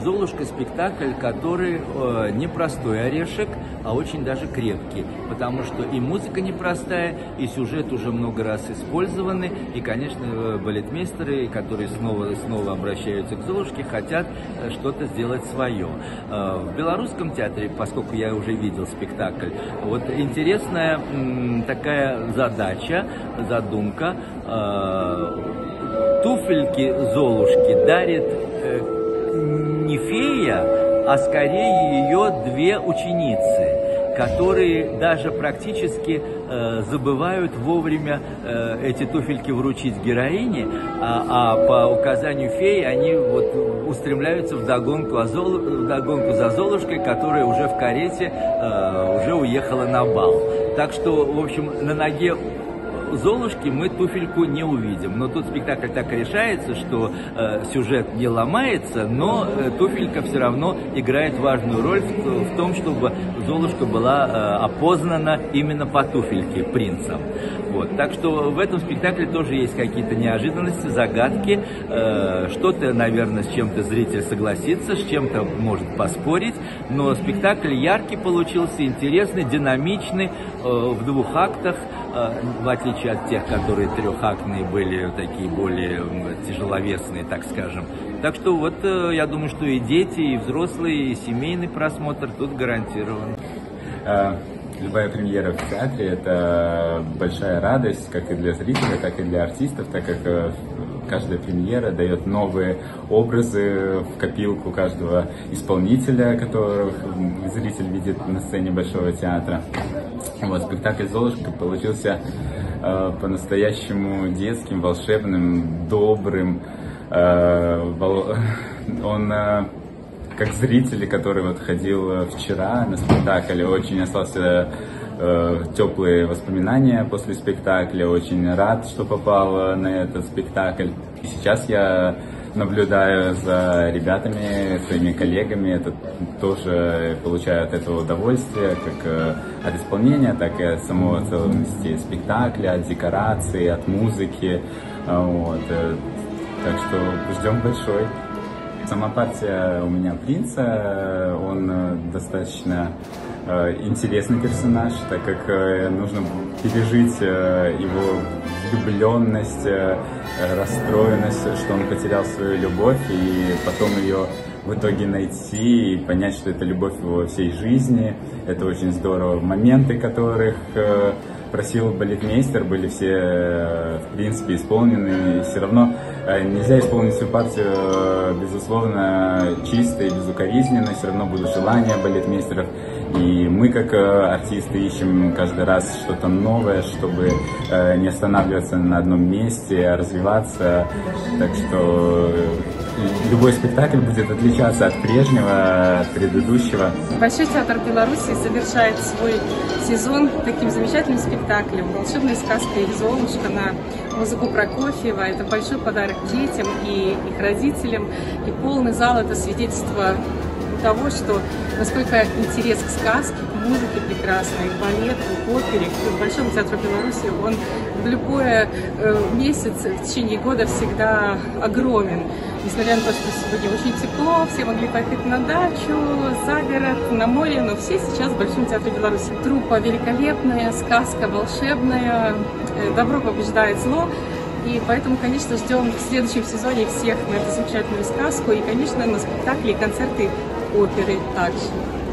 «Золушка» спектакль, который непростой орешек, а очень даже крепкий, потому что и музыка непростая, и сюжет уже много раз использованы, и, конечно, балетмейстеры, которые снова и снова обращаются к «Золушке», хотят что-то сделать свое. В Белорусском театре, поскольку я уже видел спектакль, вот интересная такая задумка. Туфельки Золушки дарит не фея, а скорее ее две ученицы, которые даже практически забывают вовремя эти туфельки вручить героине, а по указанию феи они вот устремляются вдогонку за Золушкой, которая уже в карете уже уехала на бал. Так что, в общем, на ноге Золушки мы туфельку не увидим. Но тут спектакль так и решается, что сюжет не ломается, но туфелька все равно играет важную роль в том, чтобы Золушка была опознана именно по туфельке принцем. Вот. Так что в этом спектакле тоже есть какие-то неожиданности, загадки. Что-то, наверное, с чем-то зритель согласится, с чем-то может поспорить. Но спектакль яркий получился, интересный, динамичный, в двух актах. В отличие от тех, которые трехактные были, такие более тяжеловесные, так скажем. Так что вот я думаю, что и дети, и взрослые, и семейный просмотр тут гарантирован. Любая премьера в театре – это большая радость, как и для зрителя, так и для артистов, так как каждая премьера дает новые образы в копилку каждого исполнителя, которых зритель видит на сцене Большого театра. Вот, спектакль «Золушка» получился по-настоящему детским, волшебным, добрым. Он, как зритель, который вот ходил вчера на спектакль, очень остался теплые воспоминания после спектакля, очень рад, что попал на этот спектакль. И сейчас я наблюдаю за ребятами, своими коллегами, это тоже получаю от этого удовольствие, как от исполнения, так и от самой целостности спектакля, от декорации, от музыки. Вот. Так что ждем большой. Сама партия у меня принца, он достаточно интересный персонаж, так как нужно пережить его влюбленность, расстроенность, что он потерял свою любовь, и потом ее в итоге найти и понять, что это любовь его всей жизни. Это очень здорово. Моменты, которых просил балетмейстер, были все, в принципе, исполнены. И все равно нельзя исполнить всю партию, безусловно, чисто и безукоризненно. Все равно будут желания балетмейстеров. И мы, как артисты, ищем каждый раз что-то новое, чтобы не останавливаться на одном месте, а развиваться. Так что любой спектакль будет отличаться от прежнего, от предыдущего. Большой театр Беларуси завершает свой сезон таким замечательным спектаклем «Волшебная сказка» и «Золушка» на музыку Прокофьева. Это большой подарок детям и их родителям. И полный зал – это свидетельство того, что насколько интерес к сказке, к музыке прекрасной, к балету, к опере, к Большому театру Беларуси, он в любой месяц в течение года всегда огромен. Несмотря на то, что сегодня очень тепло, все могли поехать на дачу, за город, на море, но все сейчас в Большом театре Беларуси. Труппа великолепная, сказка волшебная, добро побеждает зло. И поэтому, конечно, ждем в следующем сезоне всех на эту замечательную сказку и, конечно, на спектакли и концерты оперы также.